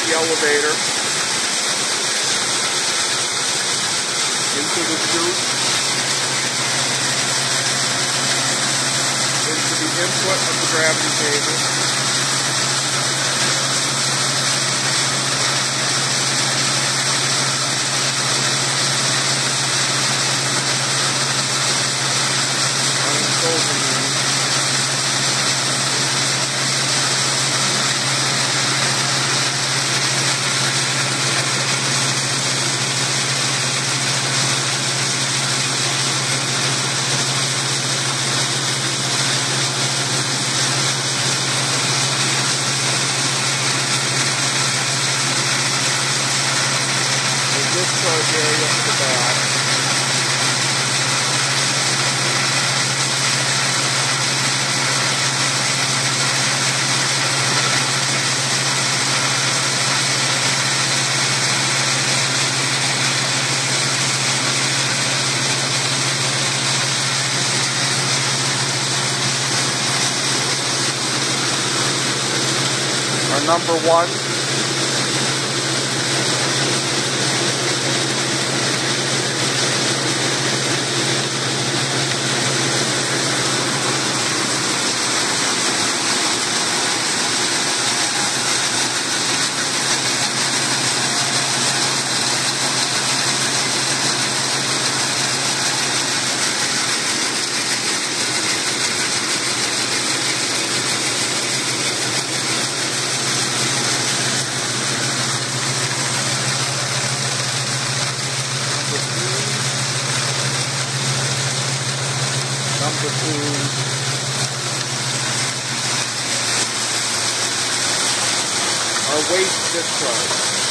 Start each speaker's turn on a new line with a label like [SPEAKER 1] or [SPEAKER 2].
[SPEAKER 1] the elevator into the chute, into the input of the gravity cable. Discharge area for the back. Our number one. Number 2, our waste discharge.